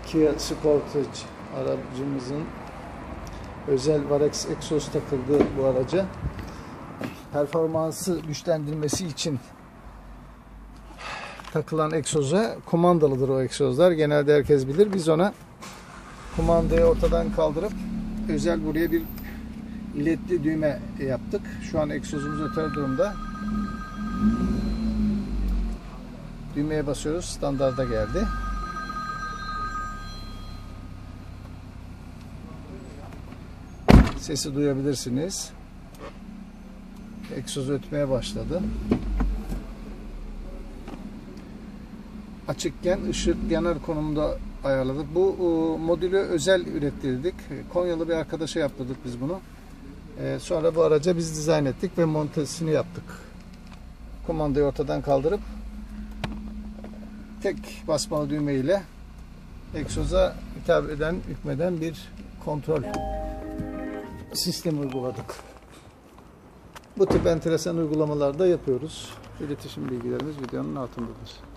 Kia Sportage aracımızın özel Varex egzoz takıldı bu araca. Performansı güçlendirmesi için takılan egzoza kumandalıdır o egzozlar. Genelde herkes bilir. Biz ona kumandayı ortadan kaldırıp özel buraya bir ledli düğme yaptık. Şu an egzozumuz öter durumda. Düğmeye basıyoruz. Standarda geldi. Sesi duyabilirsiniz. Egzoz ötmeye başladı. Açıkken ışık yanar konumda ayarladık. Bu modülü özel ürettirdik. Konyalı bir arkadaşa yaptırdık biz bunu. Sonra bu araca biz dizayn ettik ve montesini yaptık. Kumandayı ortadan kaldırıp tek basmalı düğme ile egzoza hitap eden, hükmeden bir kontrol sistemi uyguladık. Bu tip enteresan uygulamalar da yapıyoruz. İletişim bilgilerimiz videonun altındadır.